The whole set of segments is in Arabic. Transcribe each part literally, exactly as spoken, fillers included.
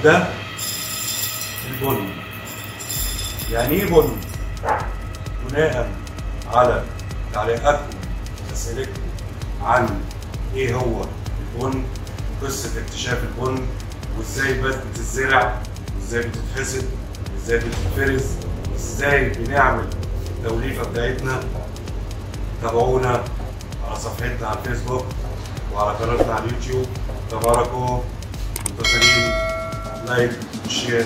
ده البن. يعني ايه بن؟ بناء على تعليقاتكم واسئلتكم عن ايه هو البن، قصه اكتشاف البن، وازاي بتتزرع، وازاي بتتحصد، وازاي بتتفرز، وازاي بنعمل التوليفه بتاعتنا. تابعونا على صفحتنا على الفيسبوك وعلى قناتنا على اليوتيوب. تباركوا، منتظرين لايك وشير.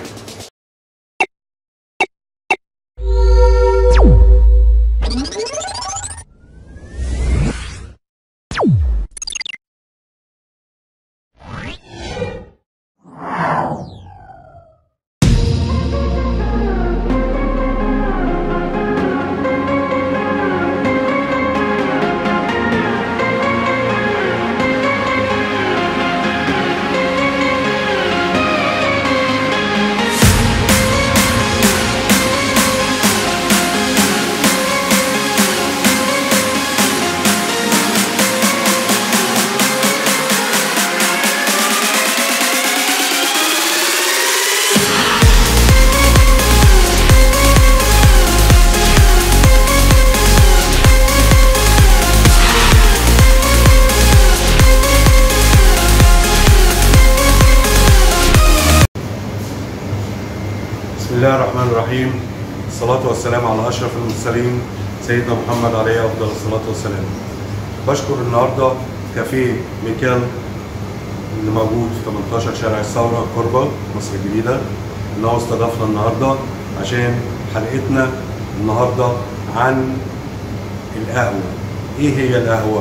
بسم الله الرحمن الرحيم. الصلاة والسلام على أشرف المرسلين سيدنا محمد عليه أفضل الصلاة والسلام. بشكر النهارده كافيه ميكال اللي موجود في ثمانية عشر شارع الثورة قربة مصر الجديدة، إن هو استضافنا النهارده عشان حلقتنا النهارده عن القهوة. إيه هي القهوة؟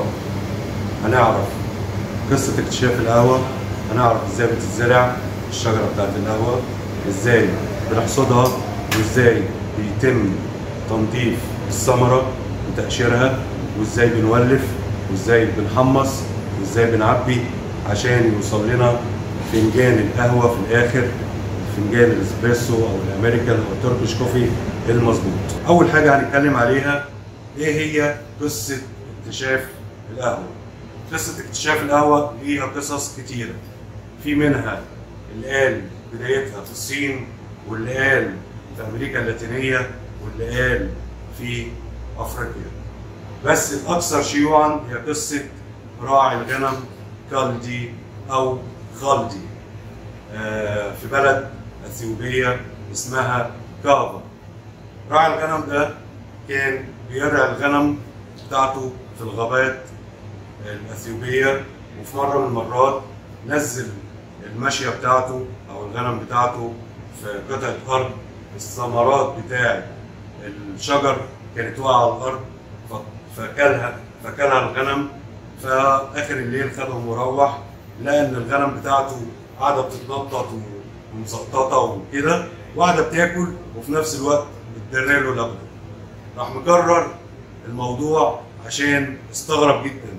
هنعرف قصة اكتشاف القهوة، هنعرف إزاي بتتزرع الشجرة بتاعت القهوة، إزاي بنحصدها، وازاي بيتم تنظيف الثمره وتقشيرها، وازاي بنولف، وازاي بنحمص، وازاي بنعبي عشان يوصل لنا فنجان القهوه في الاخر، فنجان الاسبريسو او الامريكان او التركيش كوفي المظبوط. اول حاجه هنتكلم عليها ايه هي قصه اكتشاف القهوه. قصه اكتشاف القهوه ليها قصص كتيره، في منها اللي قال بدايتها في الصين، واللي قال في امريكا اللاتينيه، واللي قال في افريقيا. بس الاكثر شيوعا هي قصه راعي الغنم كالدي او خالدي في بلد اثيوبيه اسمها كافا. راعي الغنم ده كان بيرعى الغنم بتاعته في الغابات الاثيوبيه، وفي مره من المرات نزل الماشيه بتاعته او الغنم بتاعته في قطعة أرض، الثمرات بتاعة الشجر كانت واقعة على الأرض، فكلها فكلها الغنم. فآخر الليل خدهم وروح، لقى إن الغنم بتاعته قاعدة بتتنطط ومسططة وكده، وقاعدة بتاكل وفي نفس الوقت بتدري له لبن. راح مكرر الموضوع عشان استغرب جدا.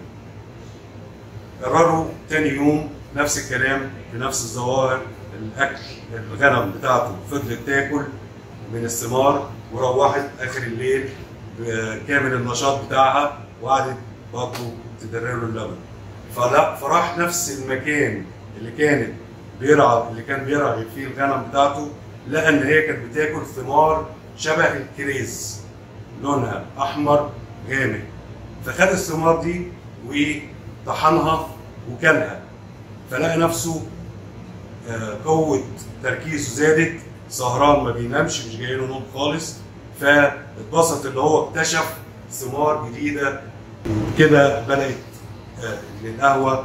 قرروا تاني يوم نفس الكلام بنفس الظواهر، الاكل الغنم بتاعته فضلت تاكل من الثمار وروحت اخر الليل بكامل النشاط بتاعها، وقعدت برضه تدرر له اللبن. فلا فراح نفس المكان اللي كانت بيرعى اللي كان بيرعى فيه الغنم بتاعته، لقى ان هي كانت بتاكل ثمار شبه الكريز، لونها احمر غامق. فخد الثمار دي وطحنها وكلها، فلقى نفسه قوة تركيزه زادت، سهران ما بينامش، مش جاي له نوم خالص. فاتبسط اللي هو اكتشف ثمار جديدة، وكده بدأت القهوة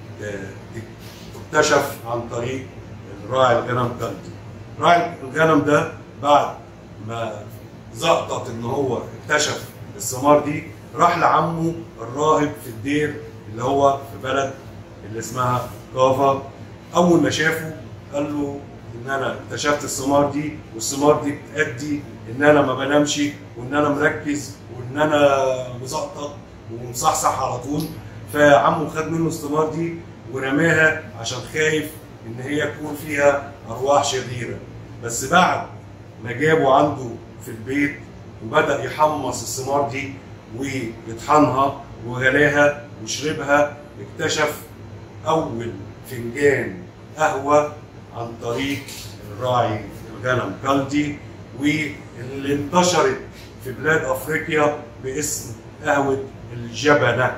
تكتشف عن طريق راعي الغنم كالدي. راعي الغنم ده بعد ما زقطت ان هو اكتشف الثمار دي، راح لعمه الراهب في الدير اللي هو في بلد اللي اسمها كافا. اول ما شافه قال له ان انا اكتشفت الثمار دي، والثمار دي بتأدي ان انا ما بنامش، وان انا مركز، وان انا مزقطط ومصحصح على طول. فعمه خد منه الثمار دي ورماها عشان خايف ان هي يكون فيها ارواح شريره. بس بعد ما جابه عنده في البيت وبدأ يحمص الثمار دي ويطحنها وغلاها وشربها، اكتشف أول فنجان قهوة عن طريق راعي الغنم كالدي، واللي انتشرت في بلاد افريقيا باسم قهوة الجبنة.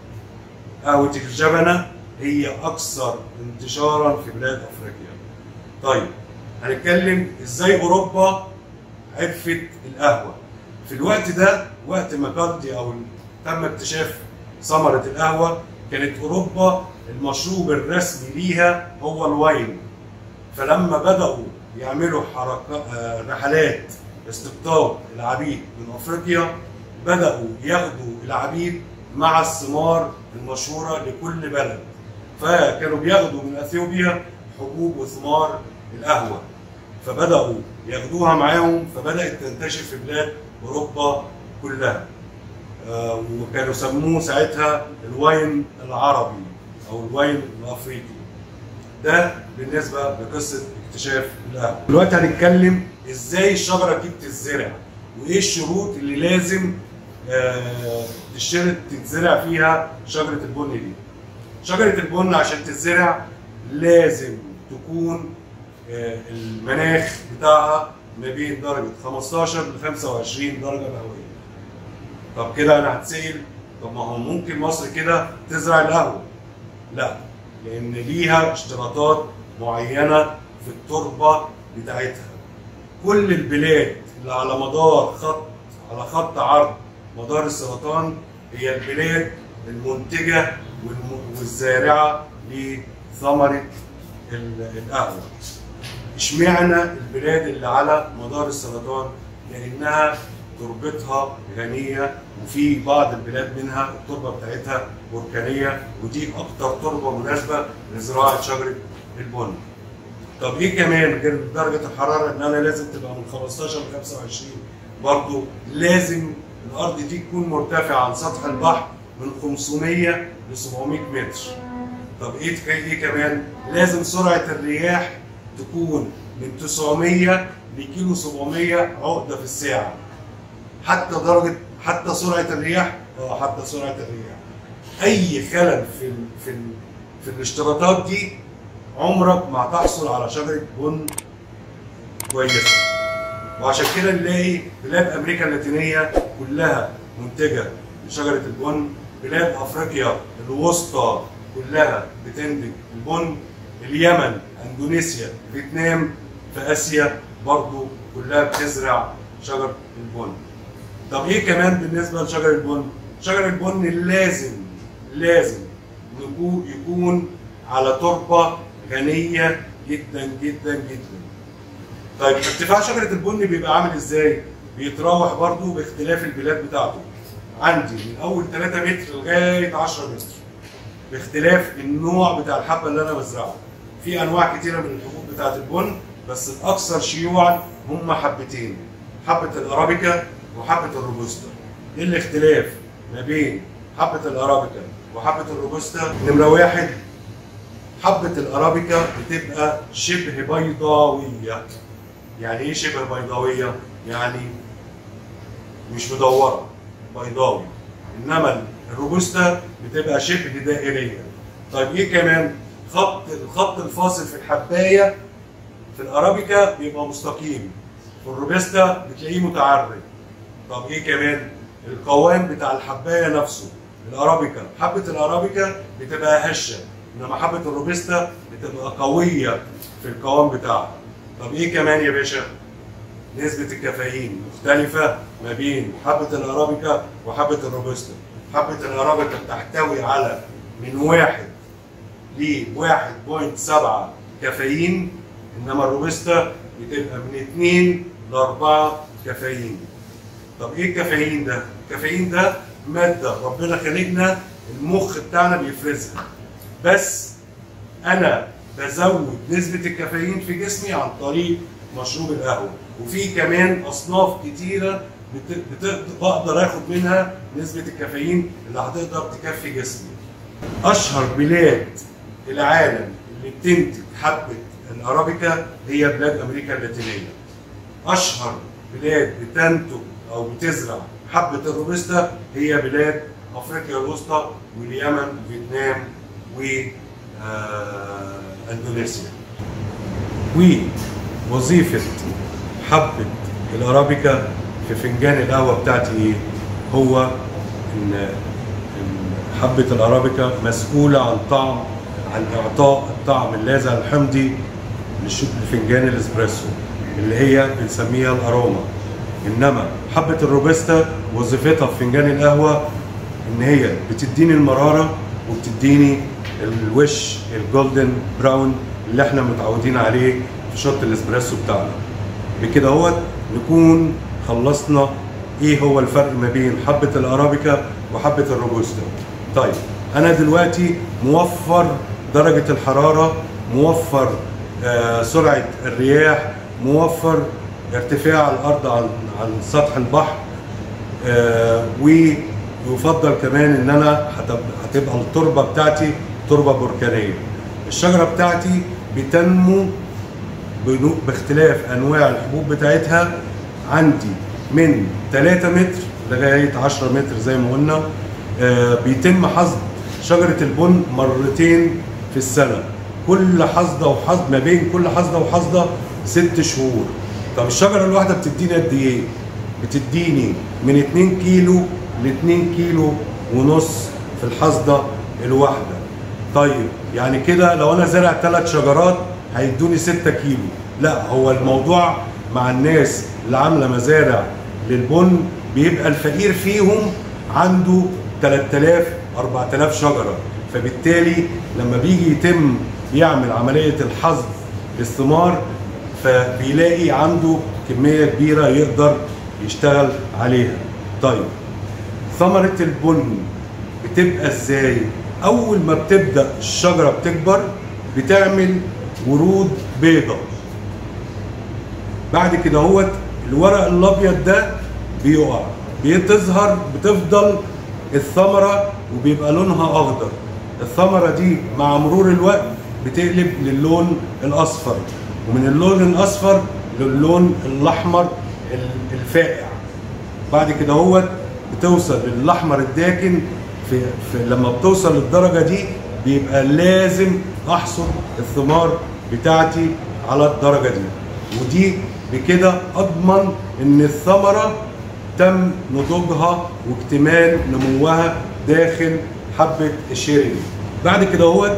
قهوة الجبنة هي اكثر انتشارا في بلاد افريقيا. طيب هنتكلم ازاي اوروبا عرفت القهوة. في الوقت ده وقت ما كالدي او تم اكتشاف ثمرة القهوة، كانت اوروبا المشروب الرسمي ليها هو الواين. فلما بدأوا يعملوا حركات رحلات استقطاب العبيد من افريقيا، بدأوا ياخدوا العبيد مع الثمار المشهورة لكل بلد. فكانوا بياخدوا من اثيوبيا حبوب وثمار القهوة، فبدأوا ياخدوها معاهم، فبدأت تنتشر في بلاد اوروبا كلها. آه وكانوا سموه ساعتها الواين العربي او الواين الافريقي. ده بالنسبه لقصه اكتشاف القهوه. دلوقتي هنتكلم ازاي الشجره دي بتتزرع، وايه الشروط اللي لازم آه تشترط تتزرع فيها شجره البن دي. شجره البن عشان تتزرع لازم تكون آه المناخ بتاعها ما بين درجه خمستاشر ل خمسة وعشرين درجه مئويه. طب كده انا هتسأل، طب ما هو ممكن مصر كده تزرع القهوه؟ لا، لان ليها اشتراطات معينه في التربه بتاعتها. كل البلاد اللي على مدار خط على خط عرض مدار السرطان هي البلاد المنتجه والزارعه لثمره القهوه. اشمعنى البلاد اللي على مدار السرطان؟ لانها تربتها غنيه، وفي بعض البلاد منها التربه بتاعتها بركانيه، ودي اكتر تربه مناسبه لزراعه شجره البن. طب ايه كمان غير درجه الحراره ان انا لازم تبقى من خمستاشر ل خمسة وعشرين؟ برضه لازم الارض دي تكون مرتفعه عن سطح البحر من خمسمية ل سبعمية متر. طب ايه ايه كمان؟ لازم سرعه الرياح تكون من تسعمية لكيلو سبعمية عقده في الساعه. حتى درجه حتى سرعه الرياح اه حتى سرعه الرياح. اي خلل في ال في ال في الاشتراطات دي عمرك ما هتحصل على شجره بن كويسه. وعشان كده نلاقي بلاد امريكا اللاتينيه كلها منتجه لشجره البن، بلاد افريقيا الوسطى كلها بتنتج البن، اليمن، اندونيسيا، فيتنام في اسيا برضو كلها بتزرع شجر البن. طب ايه كمان بالنسبه لشجر البن؟ شجر البن لازم لازم يكون على تربه غنيه جدا جدا جدا. طيب ارتفاع شجره البن بيبقى عامل ازاي؟ بيتراوح برضو باختلاف البلاد بتاعته. عندي من اول تلاتة متر لغايه عشرة متر، باختلاف النوع بتاع الحبه اللي انا بزرعها. في انواع كتيره من الحبوب بتاعت البن، بس الاكثر شيوعا هم حبتين، حبه الارابيكا وحبه الروبوستا. ايه الاختلاف ما بين حبه الارابيكا وحبه الروبوستا؟ نمره واحد، حبه الارابيكا بتبقى شبه بيضاويه. يعني ايه شبه بيضاويه؟ يعني مش مدوره، بيضاوي. انما الروبوستا بتبقى شبه دائريه. طيب ايه كمان؟ خط الخط الفاصل في الحبايه في الارابيكا بيبقى مستقيم، في الروبوستا بتلاقيه متعرج. طب ايه كمان؟ القوام بتاع الحبايه نفسه. الارابيكا حبه الارابيكا بتبقى هشه، انما حبه الروبوستا بتبقى قويه في القوام بتاعها. طب ايه كمان يا باشا؟ نسبه الكافيين مختلفه ما بين حبه الارابيكا وحبه الروبوستا. حبه الارابيكا بتحتوي على من واحد ل واحد فاصلة سبعة كافيين، انما الروبوستا بتبقى من اتنين ل أربعة كافيين. طب ايه الكافيين ده؟ الكافيين ده ماده ربنا خلقنا المخ بتاعنا بيفرزها، بس انا بزود نسبه الكافيين في جسمي عن طريق مشروب القهوه. وفي كمان اصناف كتيره بت... بت... بقدر اخد منها نسبه الكافيين اللي هتقدر تكفي جسمي. اشهر بلاد العالم اللي بتنتج حبه الارابيكا هي بلاد امريكا اللاتينيه. اشهر بلاد بتنتج او بتزرع حبه الروبوستا هي بلاد افريقيا الوسطى واليمن وفيتنام واندونيسيا. ووظيفة حبة الأرابيكا في فنجان القهوة بتاعتي إيه؟ هو إن حبة الأرابيكا مسؤولة عن طعم عن إعطاء الطعم اللاذع الحمضي لفنجان الإسبريسو اللي هي بنسميها الأروما. إنما حبة الروبستا وظيفتها في فنجان القهوة إن هي بتديني المرارة وبتديني الوش الجولدن براون اللي احنا متعودين عليه في شوت الإسبريسو بتاعنا. بكده هو نكون خلصنا إيه هو الفرق ما بين حبة الأرابيكا وحبة الروبوستا. طيب أنا دلوقتي موفر درجة الحرارة، موفر آه سرعة الرياح، موفر ارتفاع الأرض عن عن سطح البحر، آه ويفضل كمان إن أنا هتبقى التربة بتاعتي تربة بركانية. الشجرة بتاعتي بتنمو باختلاف أنواع الحبوب بتاعتها عندي من ثلاثة متر لغاية عشرة متر زي ما قلنا. آه بيتم حصد شجرة البن مرتين في السنة، كل حصدة وحصد ما بين كل حصدة وحصدة ست شهور. طب الشجرة الواحدة بتديني قد إيه؟ بتديني من اتنين كيلو ل اتنين كيلو ونص في الحصدة الواحدة. طيب يعني كده لو أنا زارع ثلاث شجرات هيدوني ستة كيلو. لا، هو الموضوع مع الناس اللي عاملة مزارع للبن بيبقى الفقير فيهم عنده تلات آلاف أربعة آلاف شجرة، فبالتالي لما بيجي يتم يعمل عملية الحصد للثمار فبيلاقي عنده كمية كبيرة يقدر يشتغل عليها. طيب ثمرة البن بتبقى ازاي؟ أول ما بتبدأ الشجرة بتكبر بتعمل ورود بيضة. بعد كده هو الورق الأبيض ده بيقع، بتظهر بتفضل الثمرة وبيبقى لونها أخضر. الثمرة دي مع مرور الوقت بتقلب للون الأصفر، ومن اللون الأصفر للون الأحمر الفاقع. بعد كده هو بتوصل للأحمر الداكن. في, في لما بتوصل للدرجة دي بيبقى لازم أحصد الثمار بتاعتي على الدرجة دي، ودي بكده أضمن إن الثمرة تم نضوجها واكتمال نموها داخل حبة الشيرنج. بعد كده هو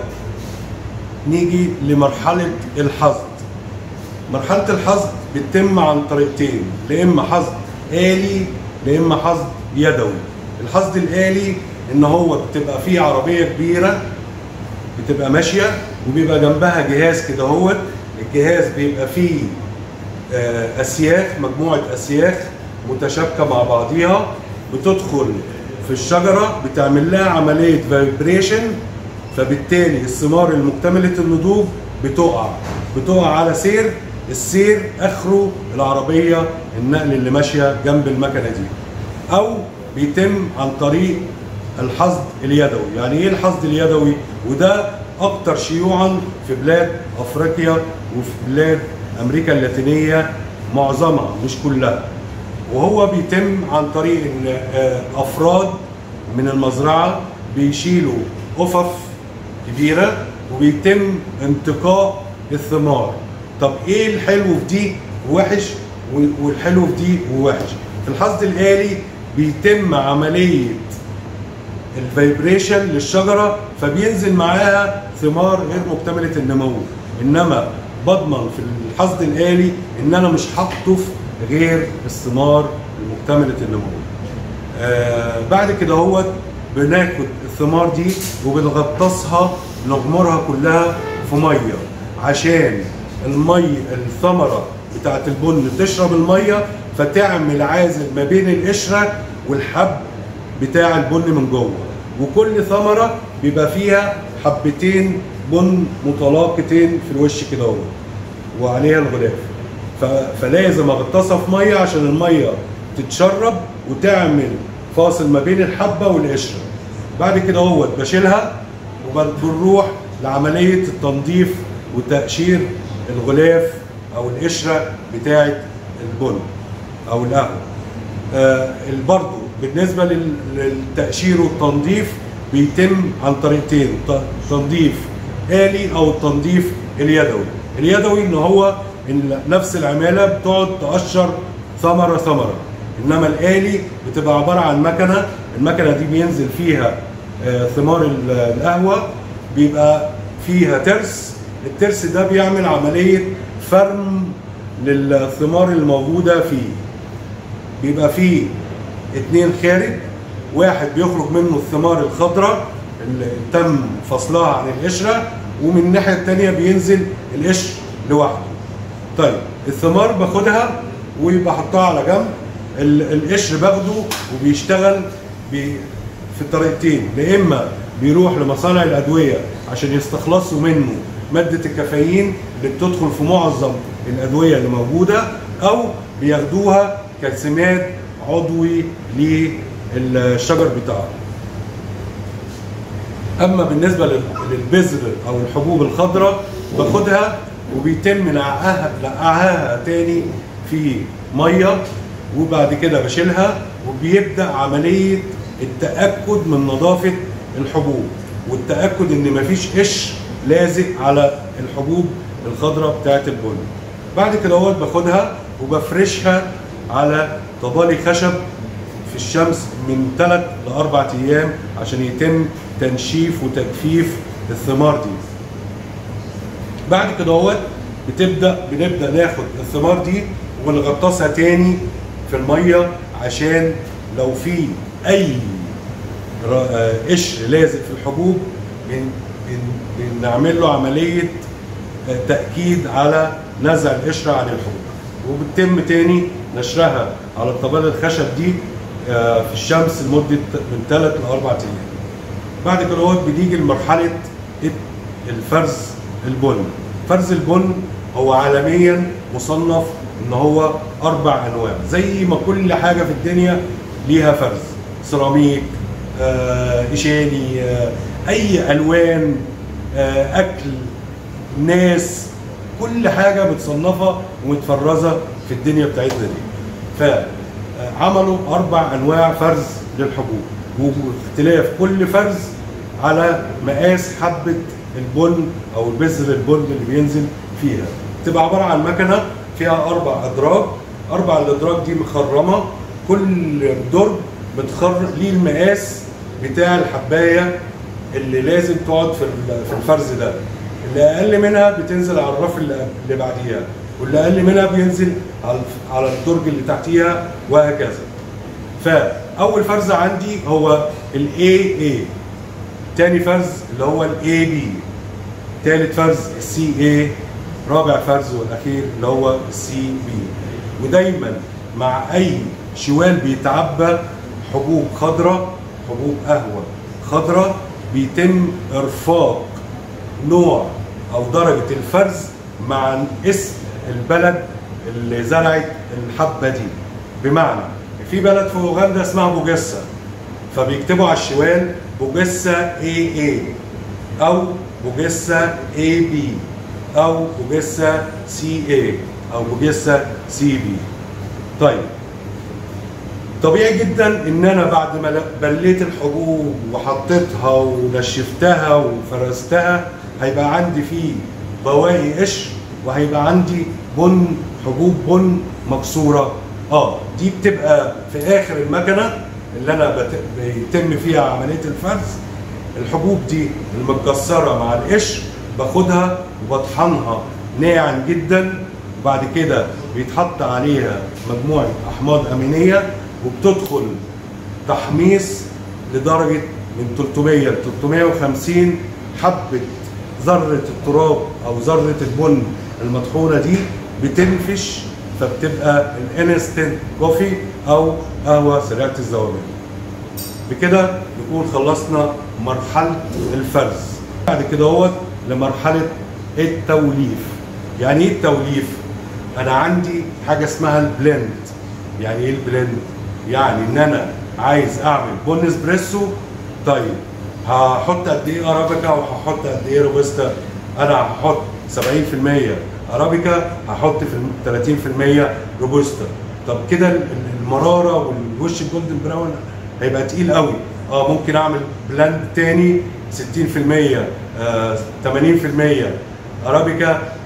نيجي لمرحلة الحصد. مرحلة الحصد بتتم عن طريقتين، لا إما حصد آلي لا إما حصد يدوي. الحصد الآلي إن هو بتبقى فيه عربية كبيرة بتبقى ماشية وبيبقى جنبها جهاز كده هو. الجهاز بيبقى فيه أسياخ، مجموعة أسياخ متشابكة مع بعضيها بتدخل في الشجرة بتعمل لها عملية فايبريشن، فبالتالي الثمار المكتملة النضوج بتقع بتقع على سير. السير اخره العربية النقل اللي ماشية جنب المكنة دي، او بيتم عن طريق الحصد اليدوي. يعني ايه الحصد اليدوي؟ وده اكتر شيوعا في بلاد افريقيا وفي بلاد امريكا اللاتينية معظمها مش كلها. وهو بيتم عن طريق ان افراد من المزرعة بيشيلوا قفف كبيرة وبيتم انتقاء الثمار. طب ايه الحلو في دي ووحش والحلو في دي ووحش؟ في الحصد الآلي بيتم عملية الفايبريشن للشجرة فبينزل معاها ثمار غير مكتملة النمو. انما بضمن في الحصد الآلي ان انا مش هقطف غير الثمار المكتملة النمو. آه بعد كده هو بناخد الثمار دي وبنغطسها نغمرها كلها في ميه عشان المي الثمره بتاعت البن تشرب الميه فتعمل عازل ما بين القشره والحب بتاع البن من جوه. وكل ثمره بيبقى فيها حبتين بن متلاقتين في الوش كده اهو وعليها الغلاف. فلازم اغطسها في ميه عشان الميه تتشرب وتعمل فاصل ما بين الحبه والقشره. بعد كده اهوت بشيلها وبنروح لعمليه التنظيف وتقشير الغلاف او القشره بتاعه البن او القهوه. آه برضه بالنسبه للتقشير والتنظيف بيتم عن طريقتين، تنظيف آلي او التنظيف اليدوي. اليدوي ان هو نفس العماله بتقعد تقشر ثمره ثمره، انما الآلي بتبقى عباره عن مكنه، المكنه دي بينزل فيها ثمار القهوه، بيبقى فيها ترس، الترس ده بيعمل عمليه فرم للثمار الموجوده فيه. بيبقى فيه اتنين خارج، واحد بيخرج منه الثمار الخضراء اللي تم فصلها عن القشره، ومن الناحيه الثانيه بينزل القشر لوحده. طيب الثمار باخدها وبحطها على جنب، القشر باخده وبيشتغل في الطريقتين، يا اما بيروح لمصانع الادويه عشان يستخلصوا منه ماده الكافيين اللي بتدخل في معظم الادويه اللي موجوده، او بياخدوها كسماد عضوي للشجر بتاعه. اما بالنسبه للبذر او الحبوب الخضراء باخدها وبيتم نقعها نقعها تاني في ميه، وبعد كده بشيلها وبيبدا عمليه التاكد من نظافه الحبوب والتاكد ان مفيش قش لازق على الحبوب الخضراء بتاعت البن. بعد كده اهوت باخدها وبفرشها على طبالي خشب في الشمس من ثلاث لأربع أيام عشان يتم تنشيف وتجفيف الثمار دي. بعد كده اهوت بتبدا بنبدا ناخد الثمار دي ونغطسها تاني في الميه، عشان لو في اي قشر لازق في الحبوب بنعمل له عمليه تاكيد على نزع القشره عن الحبوب، وبتتم تاني نشرها على الطبال الخشب دي في الشمس لمده من ثلاث لأربع ايام. بعد كده هو بنيجي لمرحله الفرز البن. فرز البن هو عالميا مصنف ان هو اربع انواع، زي ما كل حاجه في الدنيا ليها فرز، سيراميك، آه، اشاني، آه، اي الوان، آه، اكل، ناس، كل حاجه متصنفه ومتفرزه في الدنيا بتاعتنا دي. فعملوا اربع انواع فرز للحبوب، واختلاف كل فرز على مقاس حبه البن او البذر البن اللي بينزل فيها. تبقى عباره عن مكنه فيها اربع ادراج، اربع الادراج دي مخرمه، كل درج بتخرج ليه المقاس بتاع الحبايه اللي لازم تقعد في في الفرز ده. اللي اقل منها بتنزل على الرف اللي بعديها، واللي اقل منها بينزل على على الدرج اللي تحتيها، وهكذا. فاول فرز عندي هو الاي اي، تاني فرز اللي هو الاي بي، تالت فرز السي اي، رابع فرز والاخير اللي هو السي بي. ودايما مع اي شوال بيتعبى حبوب خضراء، حبوب قهوه خضراء، بيتم ارفاق نوع او درجه الفرز مع اسم البلد اللي زرعت الحبه دي. بمعنى في بلد في اوغندا اسمها بوجيسا، فبيكتبوا على الشوال بوجيسا اي اي او بوجيسا اي بي او بوجيسا سي اي او بوجيسا سي بي. طيب طبيعي جدا ان انا بعد ما بليت الحبوب وحطيتها ونشفتها وفرزتها هيبقى عندي فيه بواقي قشر، وهيبقى عندي بن، حبوب بن مكسوره. اه دي بتبقى في اخر المكنه اللي انا بت... بيتم فيها عمليه الفرز. الحبوب دي المتكسره مع القشر باخدها وبطحنها ناعم جدا، وبعد كده بيتحط عليها مجموعه احماض امينيه وبتدخل تحميص لدرجه من ثلاثمية ل ثلاثمية وخمسين حبه ذره التراب او ذره البن المطحونه دي بتنفش، فبتبقى الانستنت كوفي او قهوه سريعه الذوبان. بكده نكون خلصنا مرحله الفرز. بعد كده هو لمرحله التوليف. يعني ايه التوليف؟ انا عندي حاجه اسمها البلند. يعني ايه البلند؟ يعني ان انا عايز اعمل بن اسبريسو. طيب هحط قد ايه ارابيكا وهحط قد ايه روبستا؟ انا هحط سبعين في المية ارابيكا، هحط في ثلاثين في المية روبستا. طب كده المراره والوش الجولدن براون هيبقى تقيل قوي. اه ممكن اعمل بلاند تاني ستين في المية، آه ثمانين في المية ارابيكا،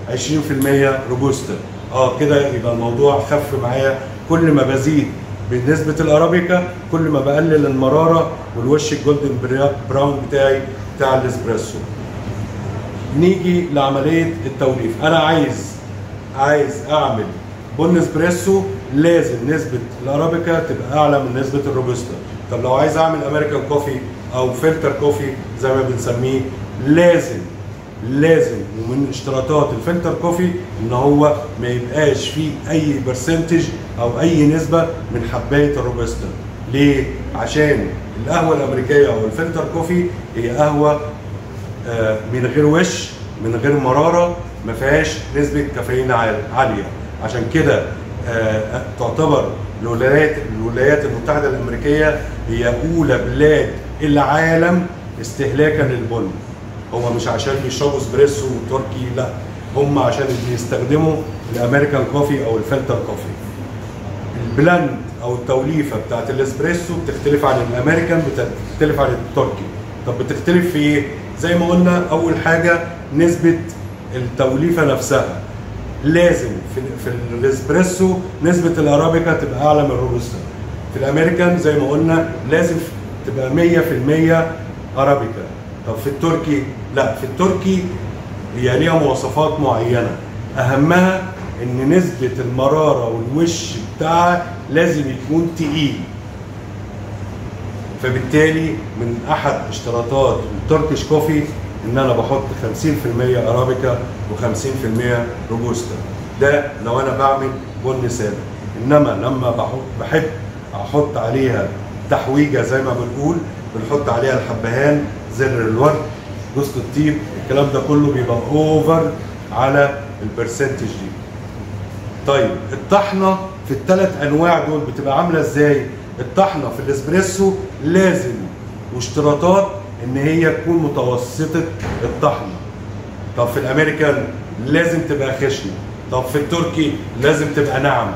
عشرين في المية روبوستا. اه كده يبقى الموضوع خف معايا. كل ما بزيد بنسبه الارابيكا كل ما بقلل المراره والوش الجولدن براون بتاعي بتاع الاسبريسو. نيجي لعمليه التوليف. انا عايز عايز اعمل بن اسبريسو لازم نسبه الارابيكا تبقى اعلى من نسبه الروبوستا. طب لو عايز اعمل امريكان كوفي او فلتر كوفي زي ما بنسميه، لازم لازم ومن اشتراطات الفلتر كوفي ان هو ما يبقاش فيه اي برسنتج او اي نسبه من حبايه الروبوستا. ليه؟ عشان القهوه الامريكيه او الفلتر كوفي هي قهوه من غير وش، من غير مراره، ما فيهاش نسبه كافيين عاليه. عشان كده تعتبر الولايات الولايات المتحده الامريكيه هي اولى بلاد العالم استهلاكا للبن. هم مش عشان بيشربوا اسبريسو تركي، لا، هم عشان بيستخدموا الامريكان كوفي او الفلتر كوفي. البلند او التوليفه بتاعت الاسبريسو بتختلف عن الامريكان، بتختلف عن التركي. طب بتختلف في ايه؟ زي ما قلنا اول حاجه نسبه التوليفه نفسها. لازم في في الاسبريسو نسبه الارابيكا تبقى اعلى من الروبوستا. في الامريكان زي ما قلنا لازم تبقى مية في المية ارابيكا. طب في التركي لا، في التركي هي ليها مواصفات معينه، اهمها ان نسبه المراره والوش بتاعها لازم يكون تقيل. فبالتالي من احد اشتراطات التركيش كوفي ان انا بحط خمسين في المية ارابيكا وخمسين في المية روبوستا. ده لو انا بعمل بن ساده. انما لما بحط بحب احط عليها تحويجه زي ما بنقول، بنحط عليها الحبهان، زر الورد، جوز الطيب، الكلام ده كله بيبقى اوفر على البرسنتج دي. طيب الطحنه في الثلاث انواع دول بتبقى عامله ازاي؟ الطحنه في الاسبريسو لازم واشتراطات ان هي تكون متوسطه الطحنه. طب في الامريكان لازم تبقى خشنه. طب في التركي لازم تبقى ناعمه.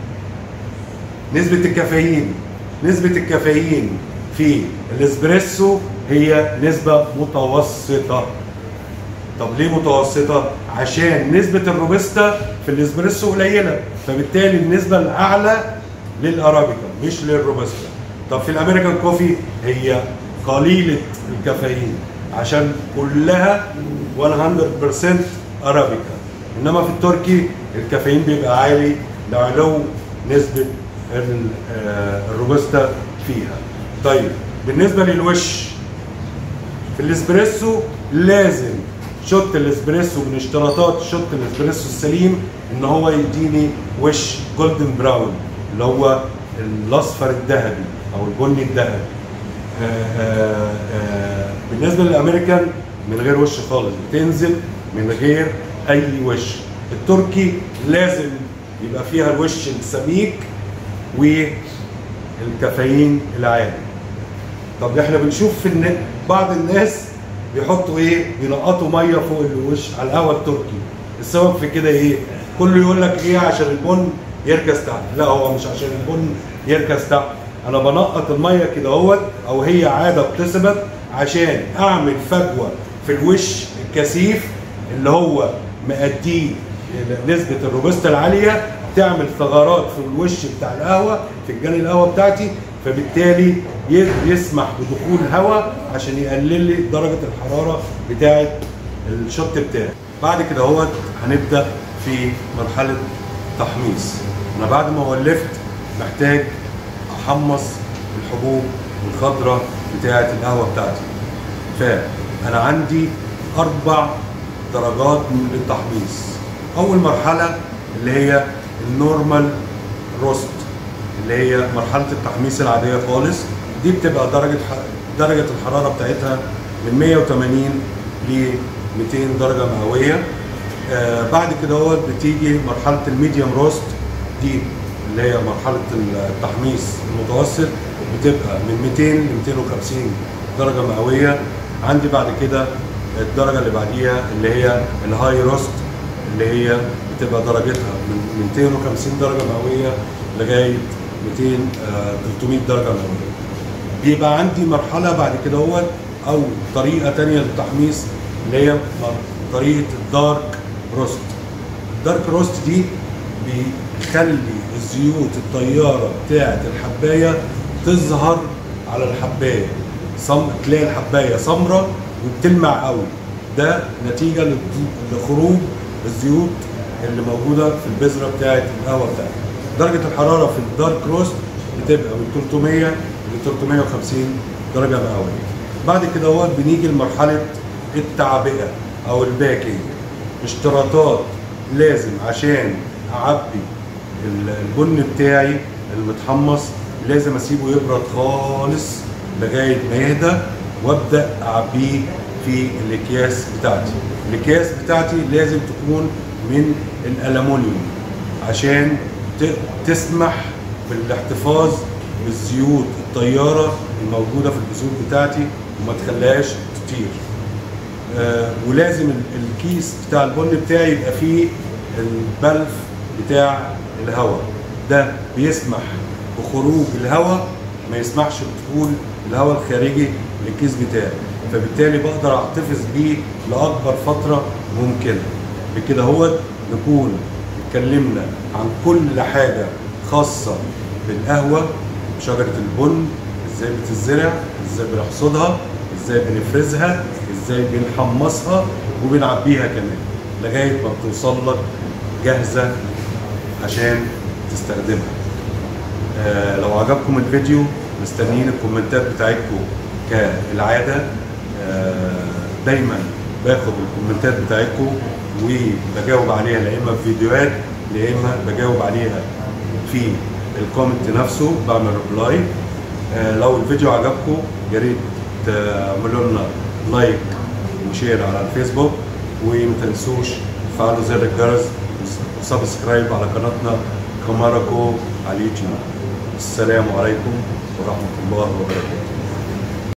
نسبه الكافيين نسبه الكافيين في الاسبريسو هي نسبه متوسطه. طب ليه متوسطه؟ عشان نسبه الروبستا في الاسبريسو قليله، فبالتالي النسبه الاعلى للارابيكا مش للروبستا. طب في الامريكان كوفي هي قليله الكافيين عشان كلها مية بالمية ارابيكا. انما في التركي الكافيين بيبقى عالي لعلو نسبه الروبستا فيها. طيب بالنسبه للوش في الاسبريسو لازم شوت الاسبريسو من اشتراطات شوت الاسبريسو السليم ان هو يديني وش جولدن براون اللي هو الاصفر الذهبي او البني الذهبي. بالنسبه للامريكان من غير وش خالص، بتنزل من غير اي وش. التركي لازم يبقى فيها الوش السميك والكافيين العالي. طب احنا بنشوف في النت بعض الناس بيحطوا ايه؟ بينقطوا ميه فوق الوش على القهوه التركي. السبب في كده ايه؟ كله يقول لك ايه؟ عشان البن يركز تحت. لا، هو مش عشان البن يركز تحت. انا بنقط الميه كده اهوت، او هي عاده اكتسبت عشان اعمل فجوه في الوش الكثيف اللي هو مأديه نسبه الروبستا العاليه، تعمل ثغرات في الوش بتاع القهوه، فنجان القهوه بتاعتي، فبالتالي يسمح بدخول هواء عشان يقلل لي درجه الحراره بتاعه الشوت بتاعي. بعد كده اهوت هنبدا في مرحله تحميص. انا بعد ما ولفت محتاج احمص الحبوب الخضراء بتاعه القهوه بتاعتي. فانا عندي اربع درجات للتحميص. اول مرحله اللي هي النورمال روست، اللي هي مرحله التحميص العاديه خالص. دي بتبقى درجه درجه الحراره بتاعتها من مية وتمانين ل ميتين درجه مئويه. آه بعد كده هو بتيجي مرحله الميديوم روست، دي اللي هي مرحله التحميص المتوسط، بتبقى من ميتين ل ميتين وخمسين درجه مئويه. عندي بعد كده الدرجه اللي بعديها اللي هي الهاي روست، اللي هي بتبقى درجتها من ميتين وخمسين درجه مئويه لغايه ميتين تلتمية درجه مئويه. بيبقى عندي مرحله بعد كده هو او طريقه ثانيه للتحميص اللي هي طريقه الدارك روست. الدارك روست دي بيخلي الزيوت الطياره بتاعه الحبايه تظهر على الحبايه، صم... تلاقي الحبايه سمراء وبتلمع قوي. ده نتيجه لخروج الزيوت اللي موجوده في البذره بتاعه القهوه بتاعتك. درجه الحراره في الدارك روست بتبقى من ثلاثمية ل ثلاثمية وخمسين درجه مئويه. بعد كده هو بنيجي لمرحله التعبئه او الباكينج. اشتراطات لازم عشان اعبي البن بتاعي المتحمص لازم اسيبه يبرد خالص لغايه ما يهدى، وابدا اعبيه في الاكياس بتاعتي. الاكياس بتاعتي لازم تكون من الالومنيوم عشان تسمح بالاحتفاظ بالزيوت الطياره الموجوده في البذور بتاعتي وما تخليهاش تطير. آه ولازم الكيس بتاع البن بتاعي يبقى فيه البلف بتاع الهواء، ده بيسمح بخروج الهواء، ما يسمحش بدخول الهواء الخارجي للكيس بتاعي، فبالتالي بقدر احتفظ بيه لاكبر فتره ممكنه. بكده هو نكون اتكلمنا عن كل حاجه خاصه بالقهوه، شجره البن، ازاي بتزرع، ازاي بنحصدها، ازاي بنفرزها، ازاي بنحمصها وبنعبيها كمان لغايه ما بتوصل لك جاهزه عشان تستخدمها. آه لو عجبكم الفيديو مستنيين الكومنتات بتاعتكم كالعاده. آه دايما باخد الكومنتات بتاعتكم وبجاوب عليها، لا اما في فيديوهات لا اما بجاوب عليها في الكومنت نفسه، بعمل ريبلاي. آه لو الفيديو عجبكم يا ريت تعملوا لنا لايك وشير على الفيسبوك، وما تنسوش تفعلوا زر الجرس وسبسكرايب على قناتنا كاماراكو على اليوتيوب. السلام عليكم ورحمه الله وبركاته.